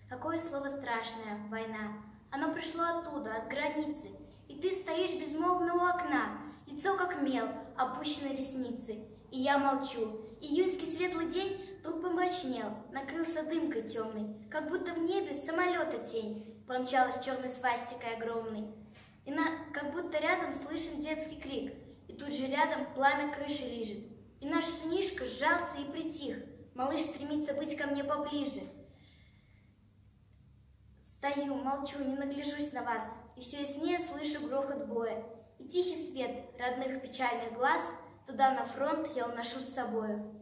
Какое слово страшное — война. Оно пришло оттуда, от границы, и ты стоишь безмолвно у окна, лицо как мел, опущены ресницы. И я молчу. Июньский светлый день вдруг помрачнел, накрылся дымкой темной, как будто в небе с самолета тень промчалась черной свастикой огромной. Как будто рядом слышен детский крик, и тут же рядом пламя крыши лижет. И наш сынишка сжался и притих, малыш стремится быть ко мне поближе. Стою, молчу, не нагляжусь на вас, и все яснее слышу грохот боя. И тихий свет родных печальных глаз туда на фронт я уношу с собою.